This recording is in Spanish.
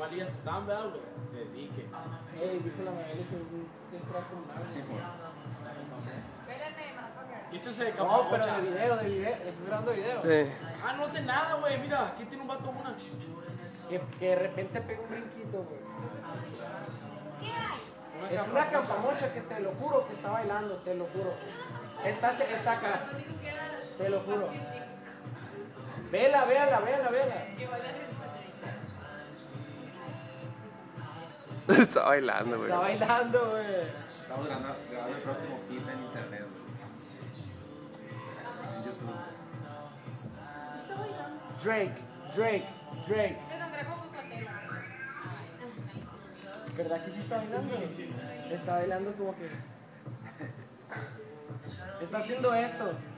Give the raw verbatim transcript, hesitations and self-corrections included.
¿Cuál días están, verdad, güey? Te dije. Ey, dijo la Magali que un disfraz con un ¿Y esto se No, pero de video, de video. Estás grabando video. Sí. Ah, no hace nada, güey. Mira, aquí tiene un vato una. Que, que de repente pega un brinquito, güey. Una Es una campamocha que te lo juro que está bailando, te lo juro. Está, está acá. Te lo juro. Vela, véala, véala, véala. Está bailando, güey. Está bailando, güey. Estamos grabando, grabando el próximo clip en internet. En YouTube. Drake, Drake, Drake. ¿Verdad que sí está bailando? Está bailando como que... Está haciendo esto.